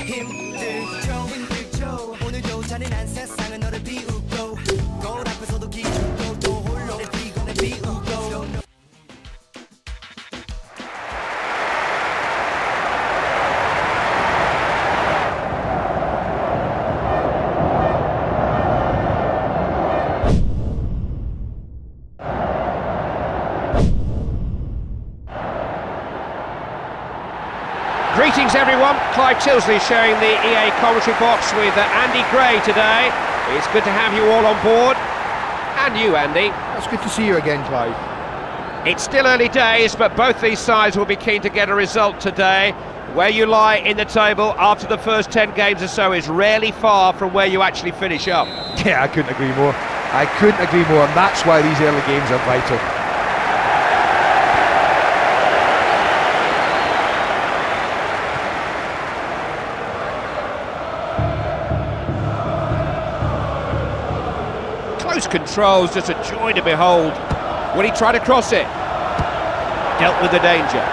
힘들죠 힘들죠 오늘도 잔인한 세상은 너를 비웃고 거울 앞에서도 기죽고 또 홀로 내 비관을 비우고 Greetings everyone, Clive Tilsley sharing the EA commentary box with Andy Gray today. It's good to have you all on board, and you Andy. It's good to see you again, Clive. It's still early days, but both these sides will be keen to get a result today. Where you lie in the table after the first 10 games or so is rarely far from where you actually finish up. Yeah, I couldn't agree more. I couldn't agree more, and that's why these early games are vital. Close controls, just a joy to behold. Will he try to cross it? Dealt with the danger.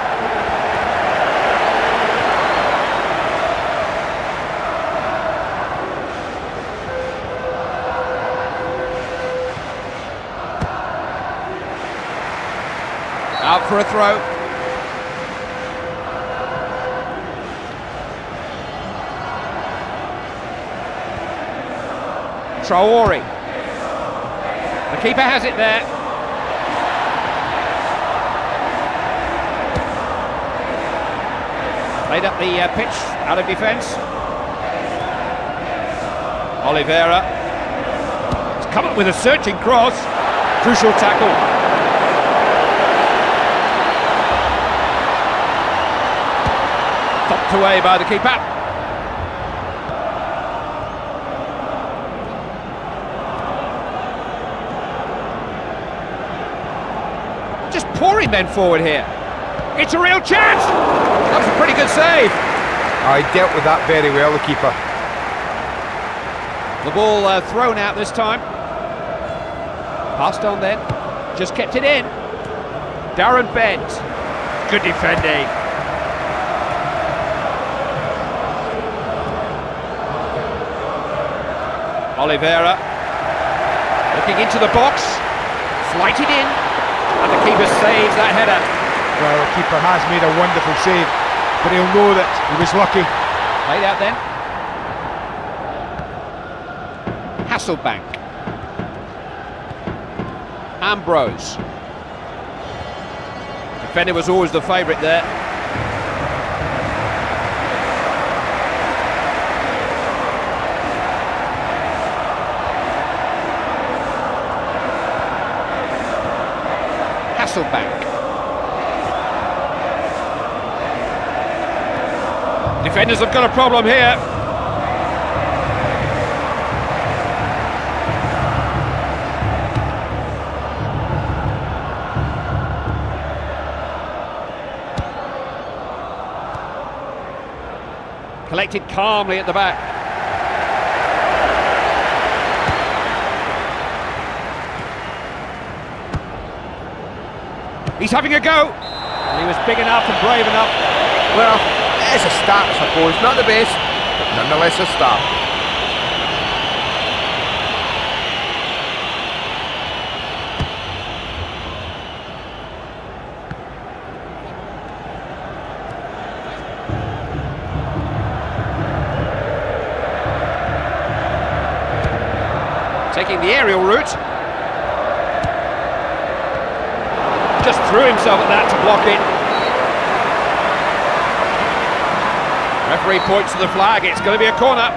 Out for a throw. Traore. The keeper has it there. Played up the pitch, out of defence. Oliveira. He's come up with a searching cross. Crucial tackle. Thumped away by the keeper. Just pouring men forward here. It's a real chance! That was a pretty good save. I dealt with that very well, the keeper. The ball thrown out this time. Passed on then. Just kept it in. Darren Bent. Good defending. Oliveira. Looking into the box. Flighted in. And the keeper saves that header. Well, the keeper has made a wonderful save, but he'll know that he was lucky. Played out then. Hasselbank. Ambrose. Defender was always the favourite there. Hasselbank. Defenders have got a problem here. Collected calmly at the back. He's having a go. He was big enough and brave enough. Well, it's a start, I suppose. Not the best, but nonetheless a start. Taking the aerial route. Just threw himself at that to block it. Referee points to the flag, it's going to be a corner.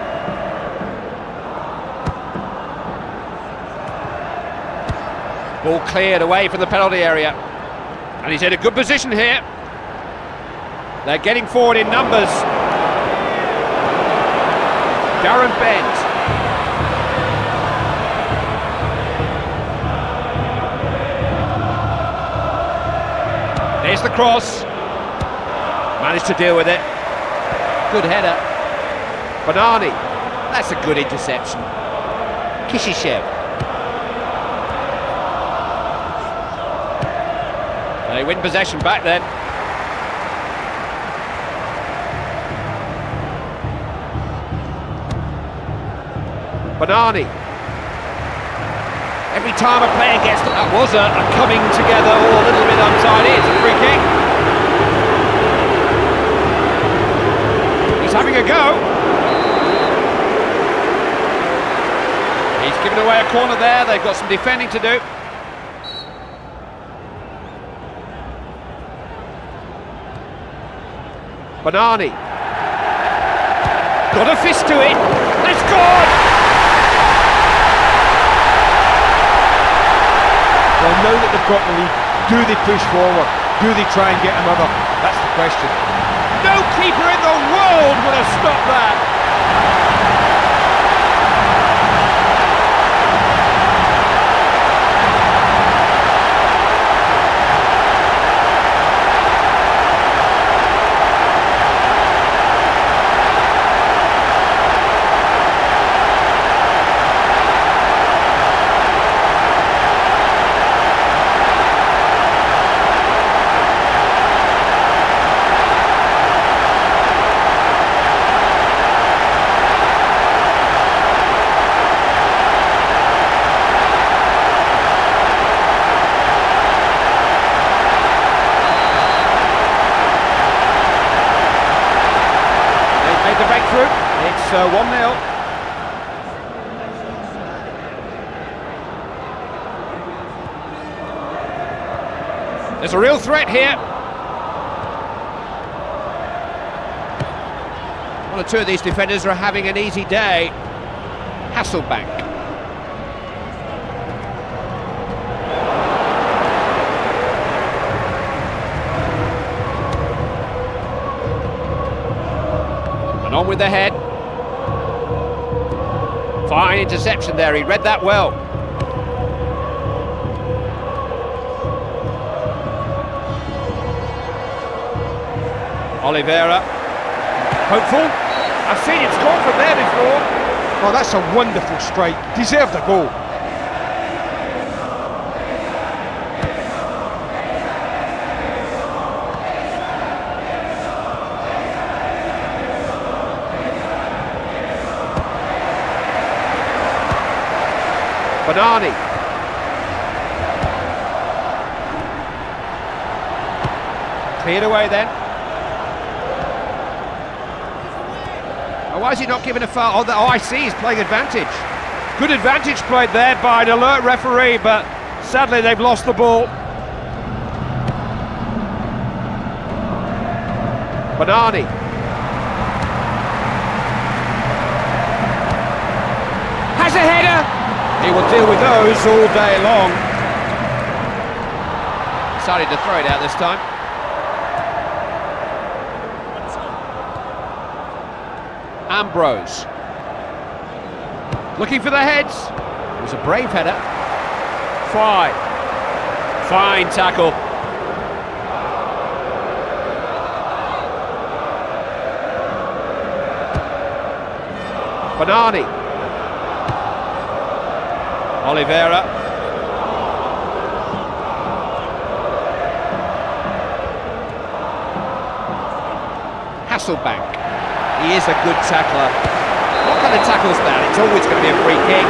Ball cleared away from the penalty area. And he's in a good position here. They're getting forward in numbers. Darren Bent. There's the cross. Managed to deal with it. Good header. Banani. That's a good interception. Kishishev. They win possession back then. Banani. Every time a player gets that was a coming together or a little bit untidy. It's a free kick. He's having a go. He's given away a corner there. They've got some defending to do. Banani. Got a fist to it. It's gone! Well, now that they've got the lead, do they push forward? Do they try and get another? That's the question. No keeper in the world would have stopped that. The breakthrough, it's 1-0. There's a real threat here. One or two of these defenders are having an easy day. Hasselbank. On with the head. Fine interception there, he read that well. Oliveira. Hopeful. I've seen it score from there before. Oh, that's a wonderful strike. Deserved a goal. Banani. Cleared away then. Oh, why is he not giving a foul? Oh, I see, he's playing advantage. Good advantage played there by an alert referee, but sadly they've lost the ball. Banani. Has a header! He will deal with those all day long. Decided to throw it out this time. Ambrose. Looking for the heads. It was a brave header. Fine tackle. Banani. Oliveira. Hasselbank. He is a good tackler. What kind of tackle is that? It's always going to be a free kick.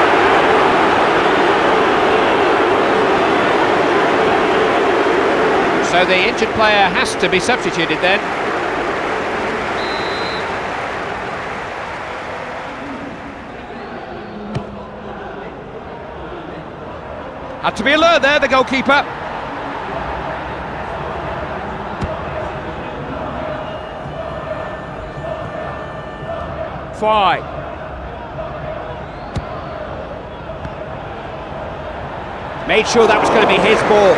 So the injured player has to be substituted then. Had to be alert there, the goalkeeper. Fine. Made sure that was going to be his ball.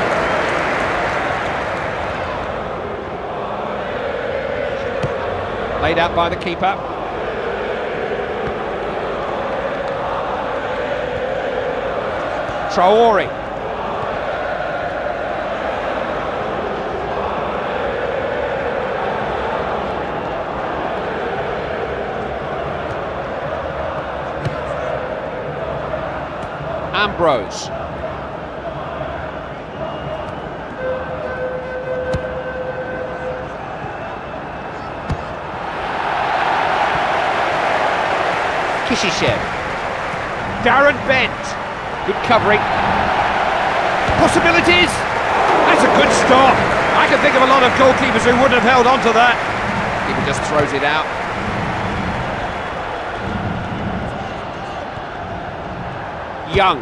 Laid out by the keeper. Traore. Ambrose. Kishishev. Darren Bent. Good covering. Possibilities. That's a good stop. I can think of a lot of goalkeepers who wouldn't have held on to that. He just throws it out. Young.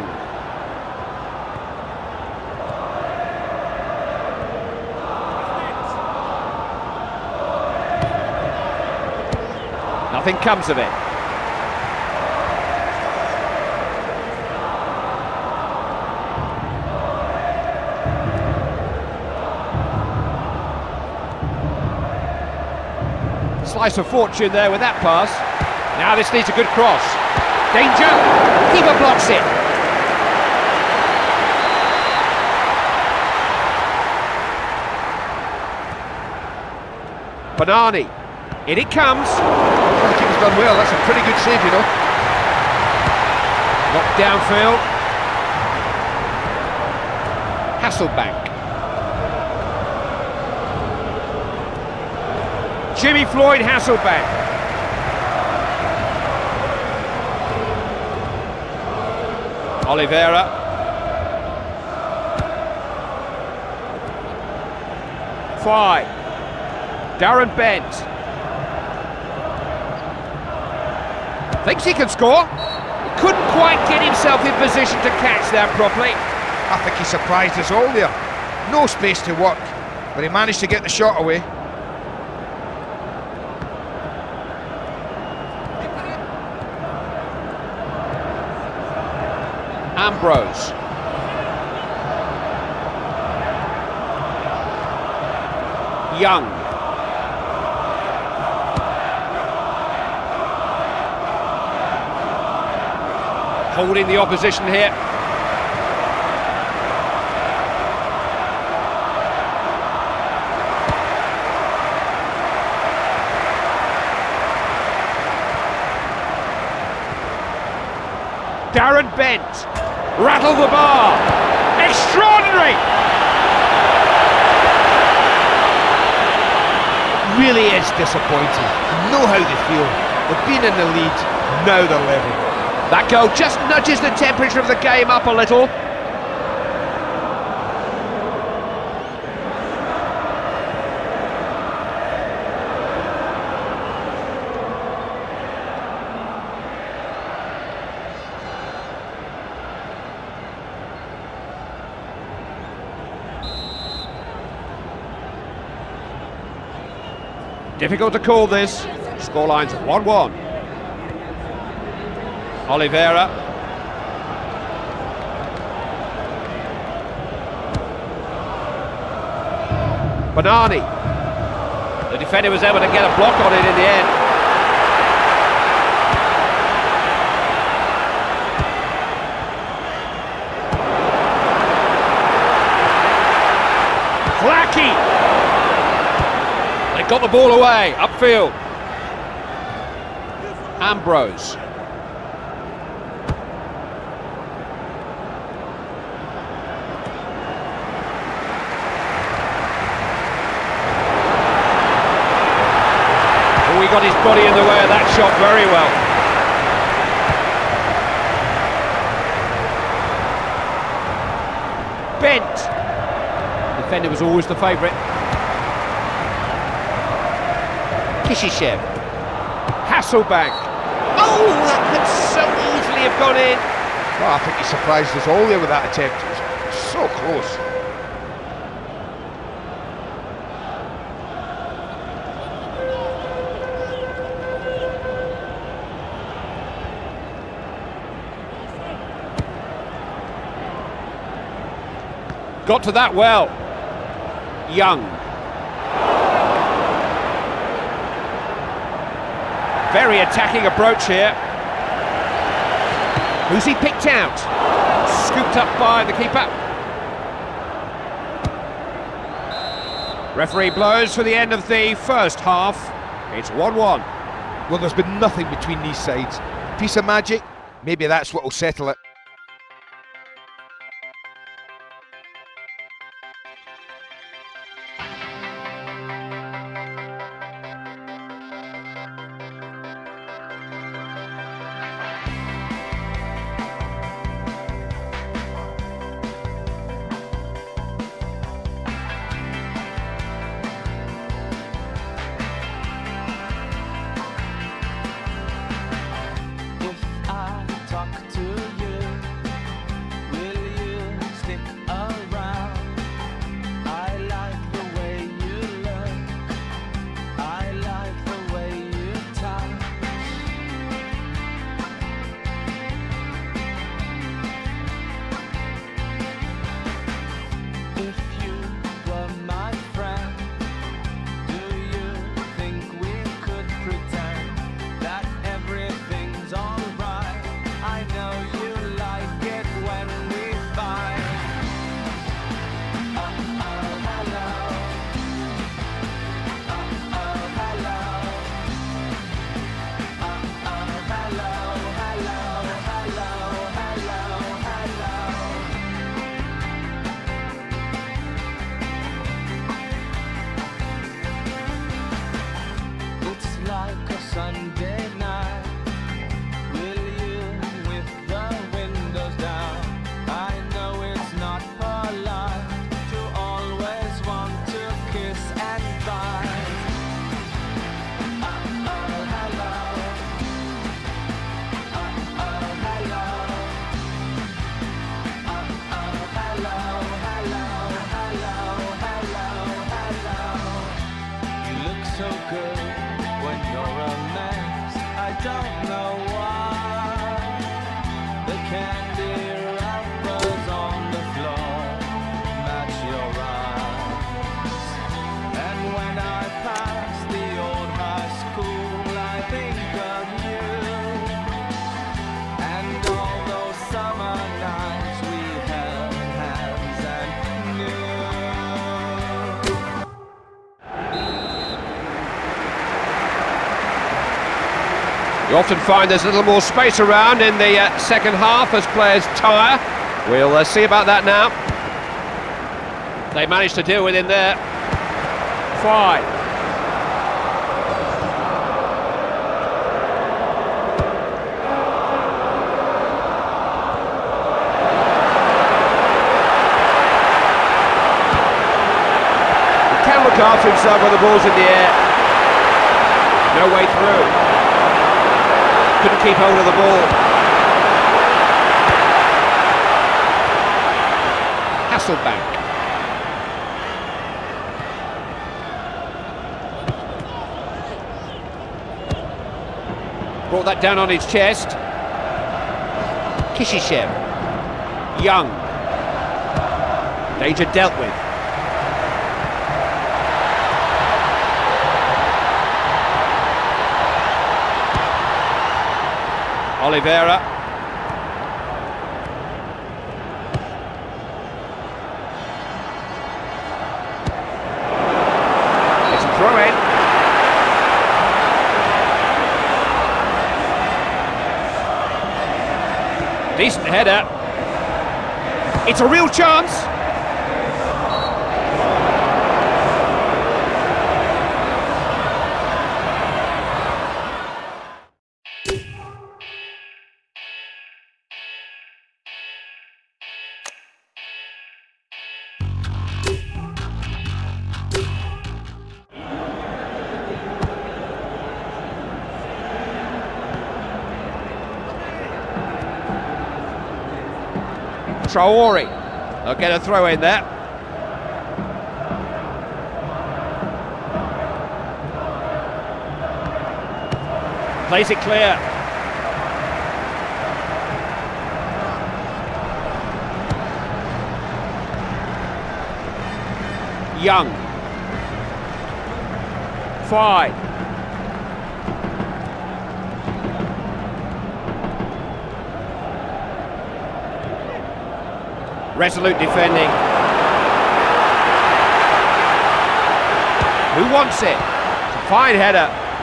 Nothing comes of it. Slice of fortune there with that pass. Now this needs a good cross. Danger. Keeper blocks it. Banani. In it comes. The keeper's done well. That's a pretty good save, you know. Knocked downfield. Hasselbank. Jimmy Floyd Hasselbank. Oliveira. Fine. Darren Bent. Thinks he can score. He couldn't quite get himself in position to catch that properly. I think he surprised us all there. No space to work, but he managed to get the shot away. Ambrose. Young. Holding the opposition here. Darren Bent. Rattle the bar. Extraordinary! Really is disappointing. You know how they feel. They've been in the lead, now they're level. That goal just nudges the temperature of the game up a little. Difficult to call this. Scoreline's 1-1. Oliveira. Banani. The defender was able to get a block on it in the end. Flacky. They got the ball away, upfield. Ambrose. Oh, he got his body in the way of that shot very well. Bent. Defender was always the favourite. Kishishev. Hasselbank. Oh, that could so easily have gone in. Well, I think he surprised us all there with that attempt. It was so close. Got to that well. Young. Very attacking approach here. Who's he picked out? Scooped up by the keeper. Referee blows for the end of the first half. It's 1-1. Well, there's been nothing between these sides. Piece of magic, maybe that's what will settle it. like a Sunday night. Will you with the windows down? I know it's not polite to always want to kiss and bite. Uh-oh, hello. Uh-oh, hello. Uh-oh, hello, hello, hello, hello, hello. You look so good when you're a mess. I don't know why. The candy wrappers on the floor match your eyes. And when I pass the old high school, I think of you. And all those summer nights we held hands and knew. You often find there's a little more space around in the second half as players tire. We'll see about that now. They managed to deal with in there. 5. He can look after himself when the ball's in the air. No way through. Couldn't keep hold of the ball. Hasselbank. Brought that down on his chest. Kishishev. Young. Danger dealt with. Oliveira. It's a throw-in. Decent header. It's a real chance. Traore, they'll get a throw in there. Plays it clear. Young. 5. Resolute defending. Who wants it? Fine header.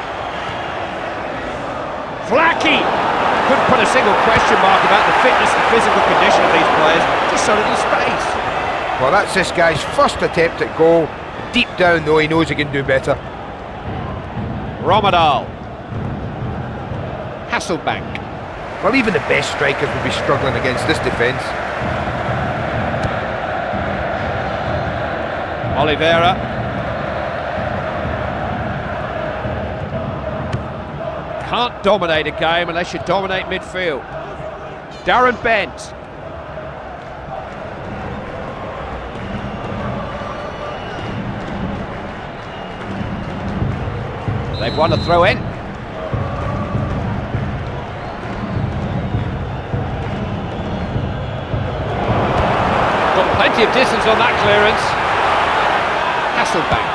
Flacky! Couldn't put a single question mark about the fitness and physical condition of these players. Just so little space. Well, that's this guy's first attempt at goal. Deep down, though, he knows he can do better. Romadal. Hasselbank. Well, even the best strikers would be struggling against this defence. Oliveira. Can't dominate a game unless you dominate midfield. Darren Bent. They've won a throw-in. Got plenty of distance on that clearance. Hasselbank.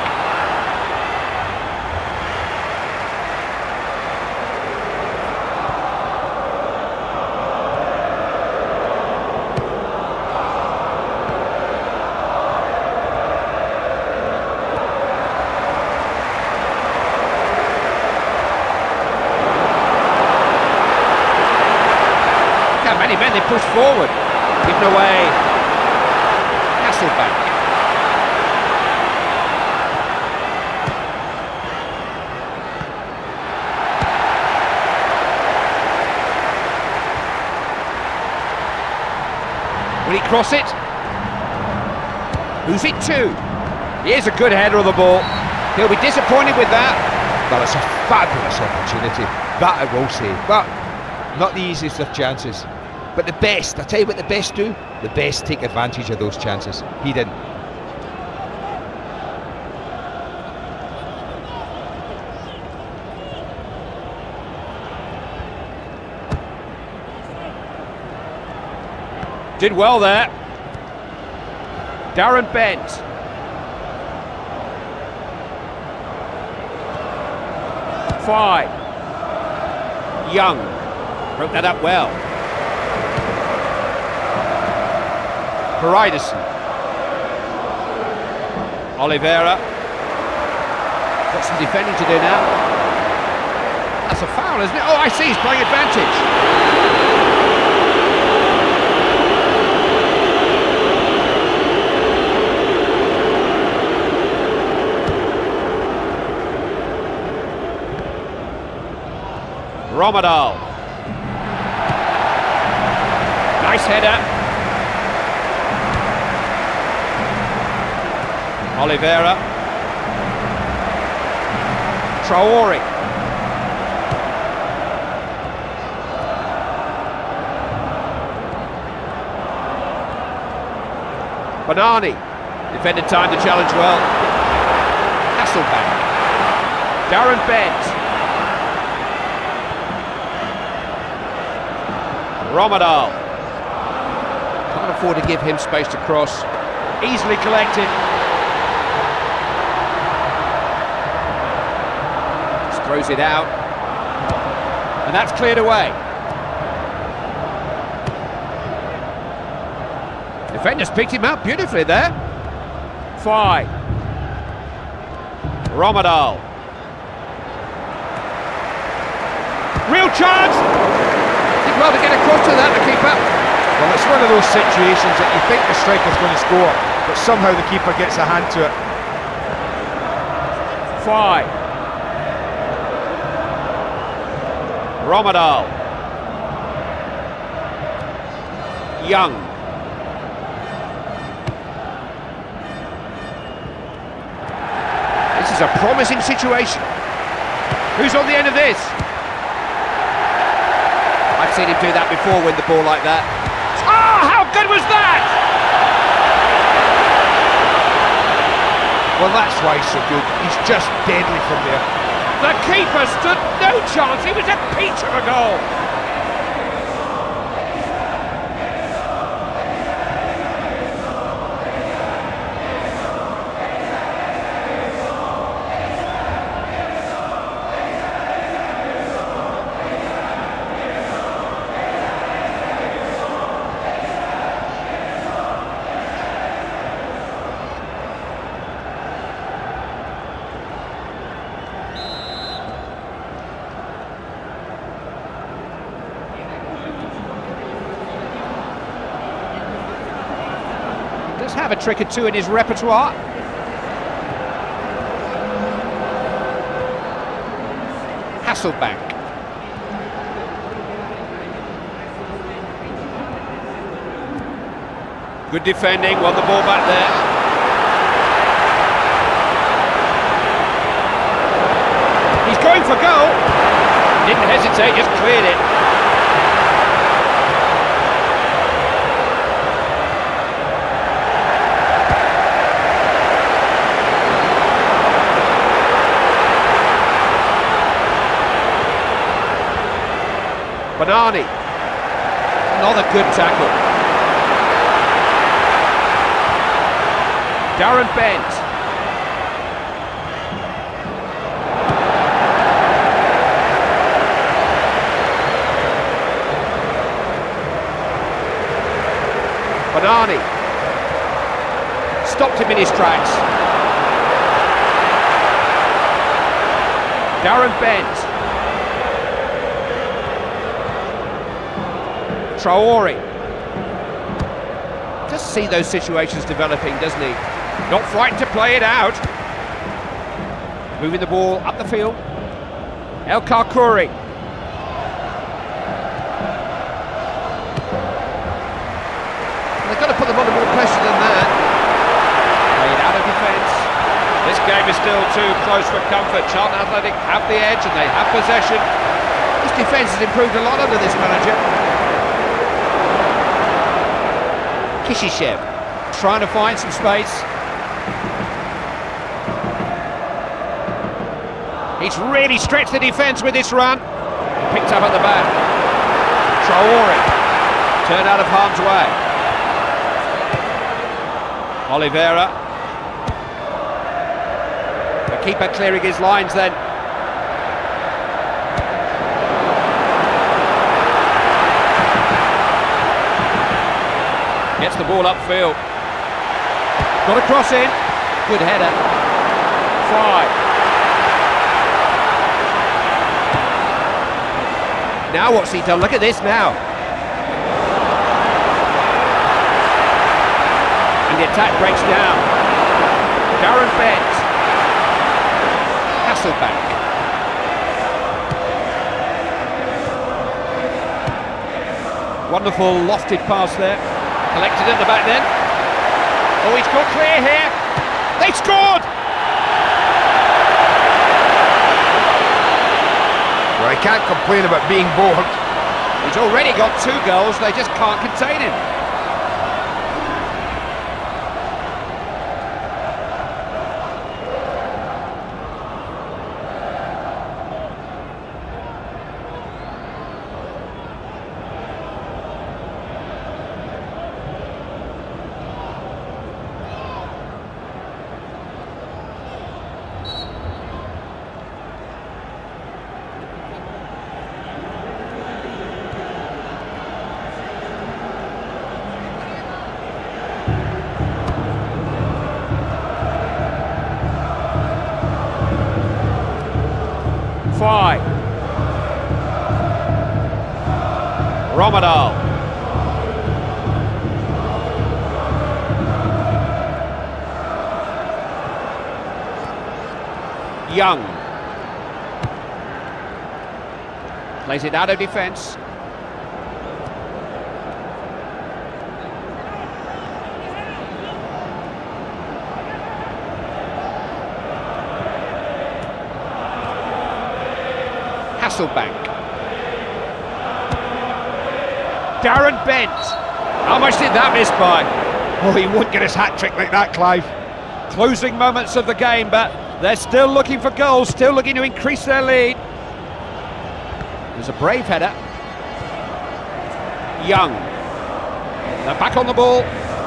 Look how many men they push forward. Given away. Hasselbank. Will he cross it? Who's it to? Here's a good header of the ball. He'll be disappointed with that. Well, it's a fabulous opportunity, that I will say, but not the easiest of chances. But the best, I tell you what the best do, the best take advantage of those chances. He didn't. Did well there. Darren Bent. Fine. Young. Broke that up well. Paridison. Oliveira. Got some defending to do now. That's a foul, isn't it? Oh, I see, he's playing advantage. Romadal. Nice header. Oliveira. Traore. Banani. Defended time to challenge well. Hasselbank. Darren Bent. Romadal. Can't afford to give him space to cross. Easily collected. Just throws it out. And that's cleared away. Defenders picked him up beautifully there. Fine. Romadal. Real chance! Well, to get across to that, the keeper. Well, it's one of those situations that you think the striker's going to score, but somehow the keeper gets a hand to it. Fine. Romadal. Young. This is a promising situation. Who's on the end of this? I've seen him do that before, win the ball like that. Ah, how good was that? Well, that's why he's so good. He's just deadly from there. The keeper stood no chance. It was a peach of a goal. Have a trick or two in his repertoire. Hasselbank. Good defending, won the ball back there. He's going for goal. Didn't hesitate, just cleared it. Banani. Another good tackle. Darren Bent. Banani. Stopped him in his tracks. Darren Bent. Traore. Just see those situations developing, doesn't he? Not frightened to play it out. Moving the ball up the field. El Karkouri. They've got still too close for comfort. Charlton Athletic have the edge and they have possession. This defence has improved a lot under this manager. Kishishev trying to find some space. He's really stretched the defence with this run. Picked up at the back. Traore turned out of harm's way. Oliveira. The keeper clearing his lines then. Gets the ball upfield. Got a cross in. Good header. Fry. Now what's he done? Look at this now. And the attack breaks down. Darren Bent. Hasselbank. Wonderful lofted pass there. Collected at the back then. Oh, he's got clear here. They scored! Well, I can't complain about being bored. He's already got 2 goals, they just can't contain him. Romadal. Young. Plays it out of defence. Hasselbank. Darren Bent. How much did that miss by? Oh, he wouldn't get his hat-trick like that, Clive. Closing moments of the game, but they're still looking for goals, still looking to increase their lead. There's a brave header. Young. They're back on the ball.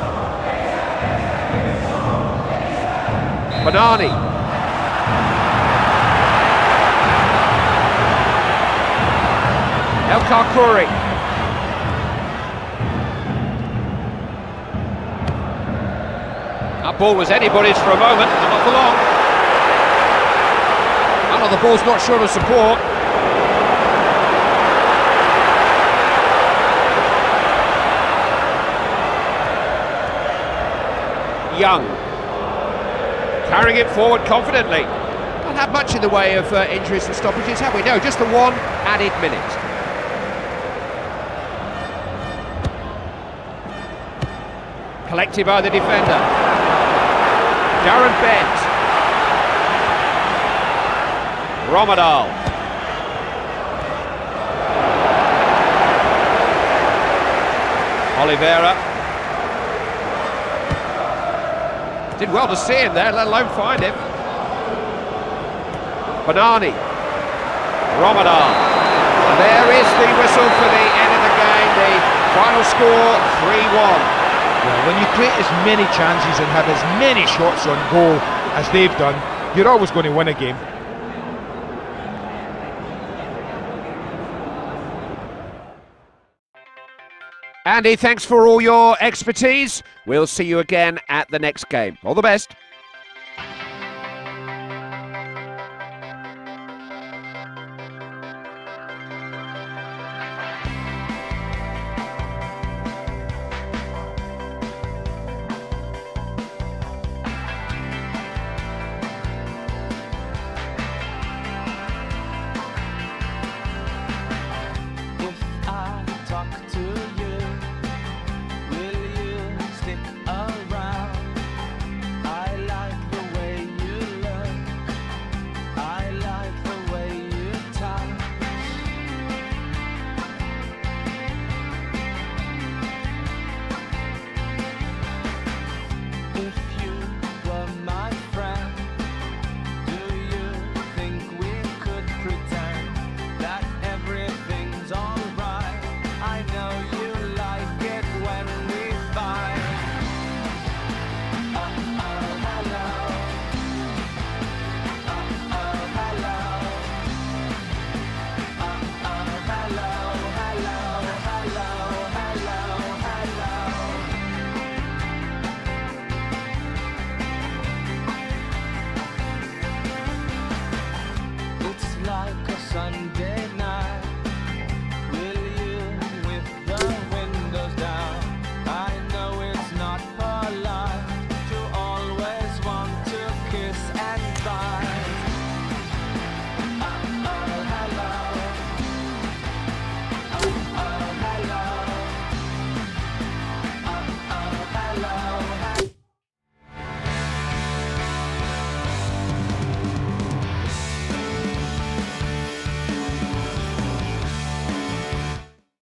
Banani. El Karkouri. That ball was anybody's for a moment, but not for long. And the ball's not short of support. Young. Carrying it forward confidently. Not had much in the way of injuries and stoppages, have we? No, just the one added minute. Collected by the defender. Darren Bent. Romadal. Oliveira. Did well to see him there, let alone find him. Banani. Romadal. And there is the whistle for the end of the game. The final score, 3-1. Well, when you create as many chances and have as many shots on goal as they've done, you're always going to win a game. Andy, thanks for all your expertise. We'll see you again at the next game. All the best.